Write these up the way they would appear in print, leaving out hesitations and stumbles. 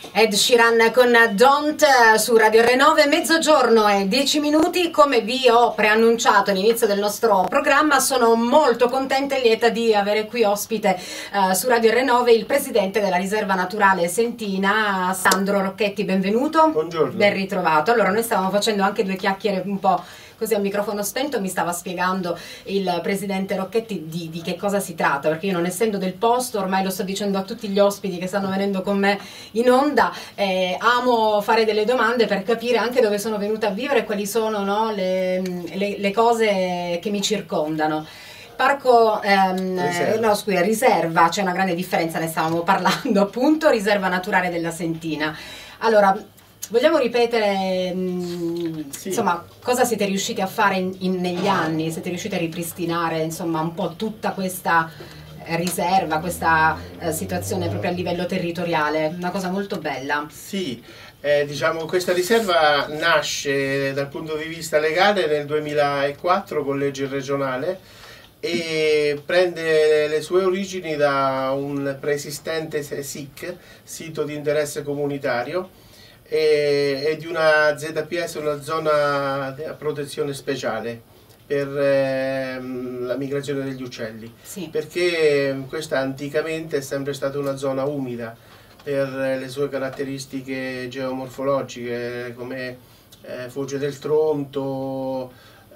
Ed Sheeran con Don't su Radio Re9, mezzogiorno e 10 minuti. Come vi ho preannunciato all'inizio del nostro programma, sono molto contenta e lieta di avere qui ospite su Radio Re9 il presidente della Riserva Naturale Sentina, Sandro Rocchetti. Benvenuto. Buongiorno. Ben ritrovato. Allora, noi stavamo facendo anche due chiacchiere un po' così a microfono spento. Mi stava spiegando il presidente Rocchetti di che cosa si tratta, perché io, non essendo del posto, ormai lo sto dicendo a tutti gli ospiti che stanno venendo con me in onda, amo fare delle domande per capire anche dove sono venuta a vivere e quali sono, no, le cose che mi circondano. Parco, no scusa, riserva, c'è una grande differenza, ne stavamo parlando appunto, riserva naturale della Sentina. Allora, vogliamo ripetere, sì, insomma, cosa siete riusciti a fare negli anni? Siete riusciti a ripristinare, insomma, un po' tutta questa riserva, questa situazione proprio a livello territoriale, una cosa molto bella. Sì, diciamo questa riserva nasce dal punto di vista legale nel 2004 con legge regionale e prende le sue origini da un preesistente SIC, sito di interesse comunitario, e di una ZPS, una zona a protezione speciale per la migrazione degli uccelli, Sì. Perché questa anticamente è sempre stata una zona umida per le sue caratteristiche geomorfologiche, come foce del Tronto,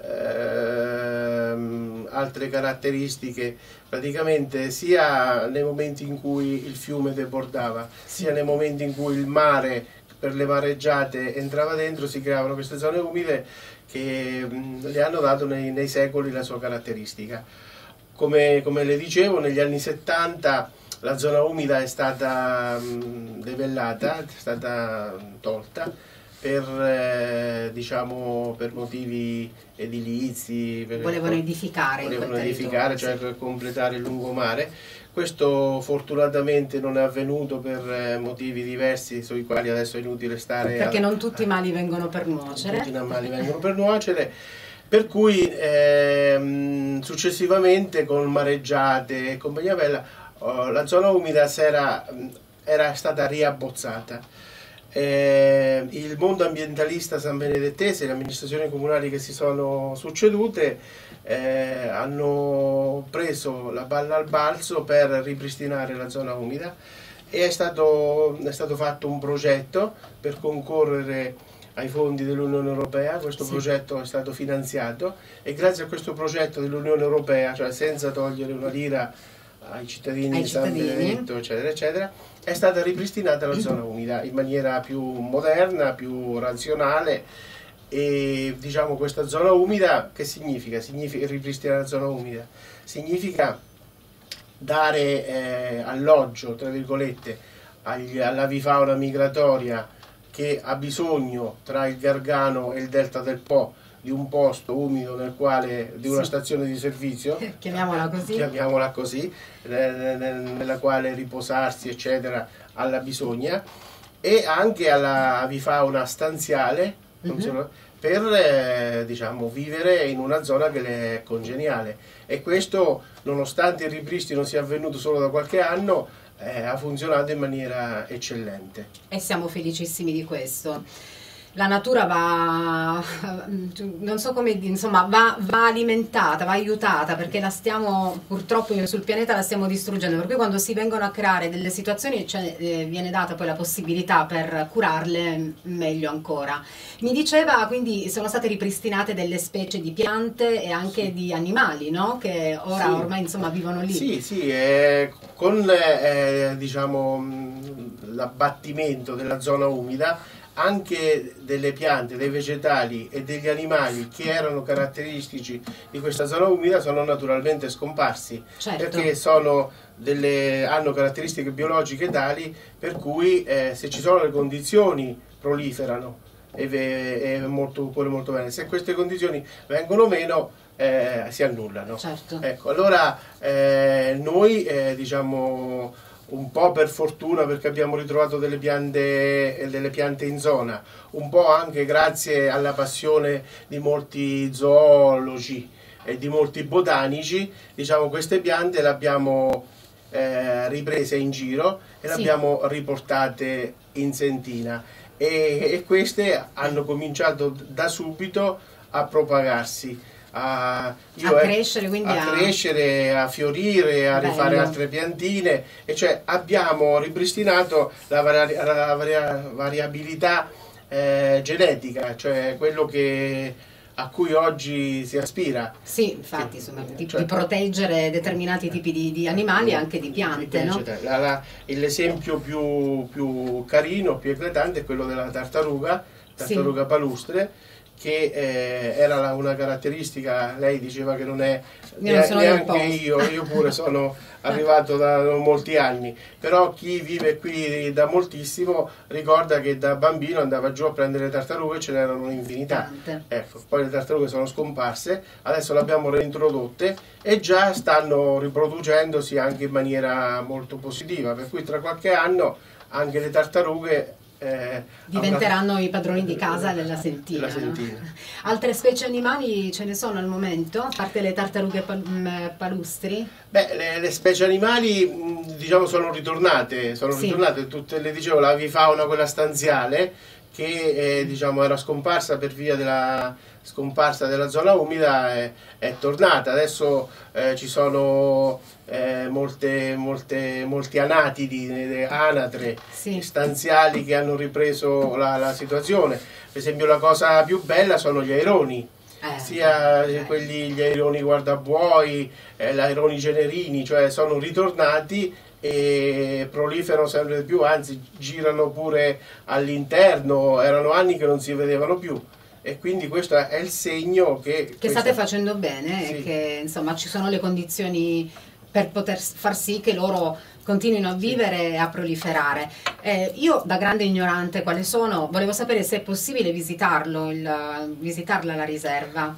altre caratteristiche, praticamente sia nei momenti in cui il fiume debordava, sia nei momenti in cui il mare per le mareggiate entrava dentro, si creavano queste zone umide che le hanno dato nei secoli la sua caratteristica. Come le dicevo, negli anni 70 la zona umida è stata debellata, è stata tolta per, diciamo, per motivi edilizi. Volevano edificare, cioè per completare il lungomare. Questo fortunatamente non è avvenuto per motivi diversi, sui quali adesso è inutile stare. Perché non tutti i mali vengono per nuocere. Tutti i mali vengono per nuocere. Per cui successivamente con mareggiate e compagnia bella la zona umida era stata riabbozzata. Il mondo ambientalista sanbenedettese, le amministrazioni comunali che si sono succedute hanno preso la palla al balzo per ripristinare la zona umida e è stato fatto un progetto per concorrere ai fondi dell'Unione Europea. Questo progetto è stato finanziato e grazie a questo progetto dell'Unione Europea, cioè senza togliere una lira ai cittadini di San Benedetto, eccetera, eccetera, è stata ripristinata la zona umida in maniera più moderna, più razionale. E diciamo, questa zona umida che significa? Significa ripristinare la zona umida, significa dare alloggio, tra virgolette, all'avifauna migratoria che ha bisogno tra il Gargano e il delta del Po di un posto umido nel quale, di una stazione di servizio, chiamiamola così, nella quale riposarsi, eccetera, alla bisogna, e anche alla avifauna stanziale, per diciamo, vivere in una zona che le è congeniale. E questo, nonostante il ripristino sia avvenuto solo da qualche anno, ha funzionato in maniera eccellente. E siamo felicissimi di questo. La natura va, non so come dire, insomma, va alimentata, va aiutata, perché la stiamo, purtroppo sul pianeta la stiamo distruggendo, per cui quando si vengono a creare delle situazioni viene data poi la possibilità per curarle meglio ancora. Mi diceva, quindi sono state ripristinate delle specie di piante e anche di animali, no? Che ormai insomma vivono lì. Sì, con diciamo, l'abbattimento della zona umida, anche delle piante, dei vegetali e degli animali che erano caratteristici di questa zona umida sono naturalmente scomparsi, perché hanno caratteristiche biologiche tali per cui se ci sono le condizioni proliferano e pure molto bene. Se queste condizioni vengono meno si annullano. Certo. Ecco, allora noi diciamo, un po' per fortuna, perché abbiamo ritrovato delle piante in zona, un po' anche grazie alla passione di molti zoologi e di molti botanici, diciamo, queste piante le abbiamo riprese in giro e le abbiamo riportate in Sentina e queste hanno cominciato da subito a propagarsi, crescere, quindi a crescere, a fiorire, a rifare altre piantine, e cioè abbiamo ripristinato la variabilità genetica, cioè quello a cui oggi si aspira. Sì, infatti, insomma, di proteggere determinati tipi di animali e anche di piante, no? L'esempio più carino, più eclatante è quello della tartaruga palustre, che era una caratteristica. Lei diceva che non è neanche io pure sono arrivato da molti anni, però chi vive qui da moltissimo ricorda che da bambino andava giù a prendere le tartarughe e ce n'erano un'infinità. Ecco, poi le tartarughe sono scomparse, adesso le abbiamo reintrodotte e già stanno riproducendosi anche in maniera molto positiva, per cui tra qualche anno anche le tartarughe diventeranno i padroni di casa della Sentina, no? Altre specie animali ce ne sono al momento, a parte le tartarughe palustri? Beh, le specie animali diciamo sono ritornate tutte, le dicevo, la avifauna, quella stanziale, che diciamo era scomparsa per via della scomparsa della zona umida, è tornata. Adesso ci sono molti anatidi, anatre stanziali che hanno ripreso la situazione. Per esempio la cosa più bella sono gli aironi, sia gli aironi guardabuoi, gli aironi generini, cioè sono ritornati e proliferano sempre di più, anzi girano pure all'interno, erano anni che non si vedevano più. E quindi questo è il segno che state facendo bene, e che insomma ci sono le condizioni per poter far sì che loro continuino a vivere e a proliferare. Io, da grande ignorante quali sono, volevo sapere se è possibile visitarla la riserva.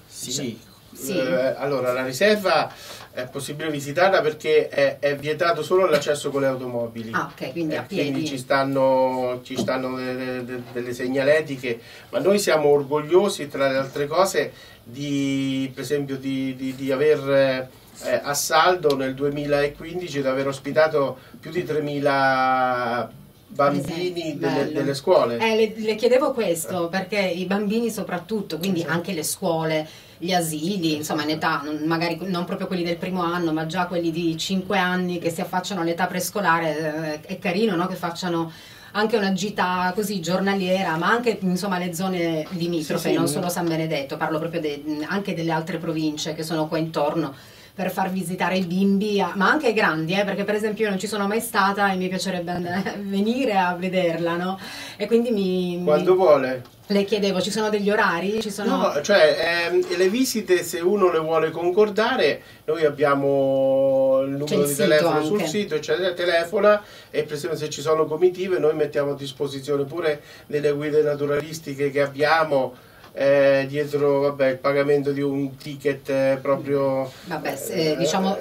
Allora la riserva è possibile visitarla perché è vietato solo l'accesso con le automobili. Quindi a piedi. Quindi ci stanno delle segnaletiche, ma noi siamo orgogliosi, tra le altre cose, per esempio di aver a Saldo nel 2015 di aver ospitato più di 3.000 bambini delle scuole. Le chiedevo questo perché i bambini soprattutto, quindi anche le scuole, gli asili, insomma in età, magari non proprio quelli del primo anno, ma già quelli di 5 anni che si affacciano all'età prescolare, è carino, no? Che facciano anche una gita così giornaliera, ma anche insomma le zone limitrofe, non solo San Benedetto, parlo proprio anche delle altre province che sono qua intorno, per far visitare i bimbi, ma anche ai grandi, perché per esempio io non ci sono mai stata e mi piacerebbe venire a vederla, no? E quindi quando vuole. Le chiedevo, ci sono degli orari? No, cioè le visite, se uno le vuole concordare, noi abbiamo il numero di telefono sul sito, eccetera, telefona, e per esempio se ci sono comitive noi mettiamo a disposizione pure delle guide naturalistiche che abbiamo, dietro il pagamento di un ticket proprio diciamo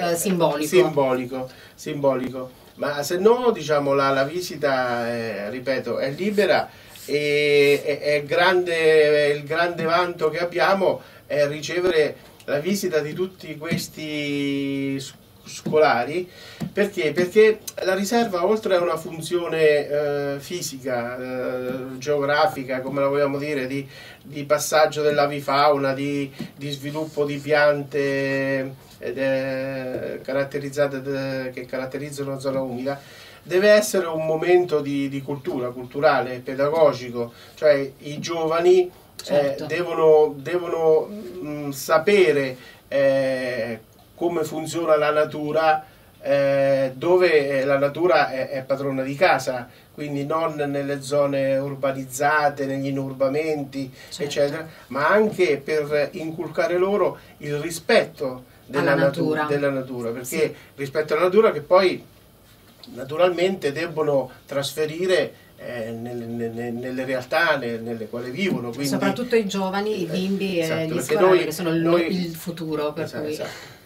simbolico, ma se no diciamo la visita ripeto è libera, e il grande vanto che abbiamo è ricevere la visita di tutti questi scolari. Perché la riserva, oltre a una funzione fisica, geografica, come la vogliamo dire, di passaggio dell'avifauna, di sviluppo di piante caratterizzate che caratterizzano la zona umida, deve essere un momento di culturale, pedagogico, cioè i giovani devono sapere come funziona la natura, dove la natura è padrona di casa, quindi non nelle zone urbanizzate, negli inurbamenti, eccetera, ma anche per inculcare loro il rispetto della natura, perché rispetto alla natura che poi naturalmente debbono trasferire nelle realtà nelle quali vivono, quindi, soprattutto i giovani, i bimbi e gli scolari, che sono il futuro, per cui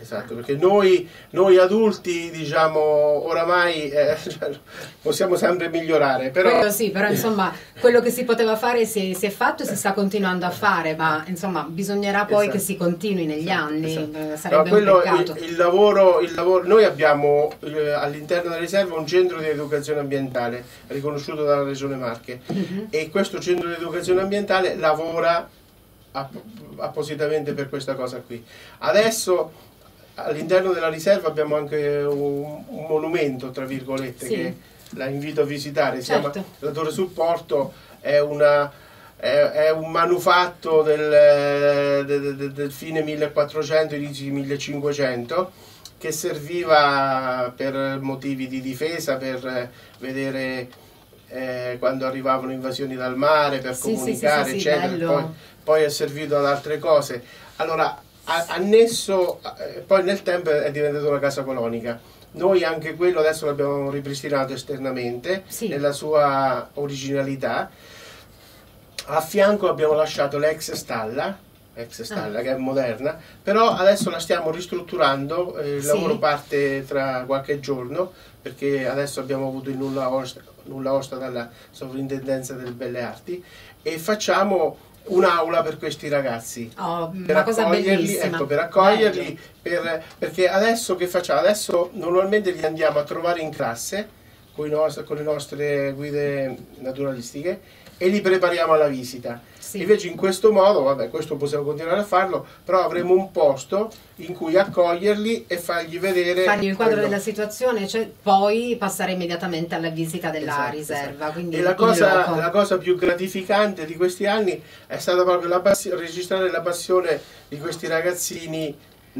Esatto, perché noi adulti, diciamo, oramai possiamo sempre migliorare, però... Quello sì, però insomma, quello che si poteva fare si è fatto e si sta continuando a fare, ma insomma, bisognerà poi che si continui negli anni, sarebbe un peccato. Il lavoro, noi abbiamo all'interno della riserva un centro di educazione ambientale riconosciuto dalla Regione Marche, e questo centro di educazione ambientale lavora appositamente per questa cosa qui. Adesso all'interno della riserva abbiamo anche un monumento, tra virgolette, che la invito a visitare. Certo. La Torre sul Porto è un manufatto del fine 1400, inizi 1500, che serviva per motivi di difesa, per vedere quando arrivavano invasioni dal mare, per comunicare, eccetera. Poi è servito ad altre cose. Allora, annesso, poi nel tempo è diventato una casa colonica. Noi anche quello adesso l'abbiamo ripristinato esternamente, nella sua originalità. A fianco abbiamo lasciato l'ex stalla che è moderna, però adesso la stiamo ristrutturando, il lavoro parte tra qualche giorno, perché adesso abbiamo avuto il nulla osta dalla Sovrintendenza delle Belle Arti, e facciamo un'aula per questi ragazzi, per una cosa accoglierli, bellissima. per accoglierli, perché adesso che facciamo? Adesso normalmente li andiamo a trovare in classe con le nostre guide naturalistiche e li prepariamo alla visita. Invece in questo modo, vabbè, questo possiamo continuare a farlo, però avremo un posto in cui accoglierli e fargli vedere, fargli il quadro della situazione, cioè poi passare immediatamente alla visita della riserva. Quindi e la cosa più gratificante di questi anni è stata proprio registrare la passione di questi ragazzini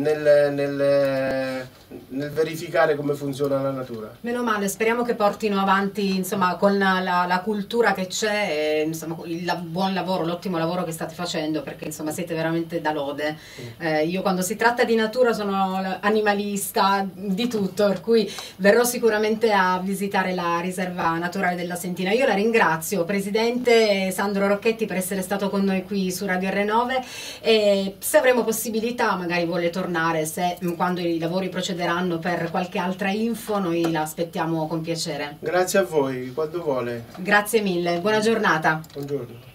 nel verificare come funziona la natura. Meno male, speriamo che portino avanti, insomma, con la cultura che c'è, insomma, il buon lavoro, l'ottimo lavoro che state facendo, perché insomma siete veramente da lode. Io quando si tratta di natura sono animalista, di tutto, per cui verrò sicuramente a visitare la riserva naturale della Sentina. Io la ringrazio, Presidente Sandro Rocchetti, per essere stato con noi qui su Radio R9, e se avremo possibilità magari vuole tornare, quando i lavori procederanno, per qualche altra info, noi la aspettiamo con piacere. Grazie a voi, quando vuole. Grazie mille, buona giornata. Buongiorno.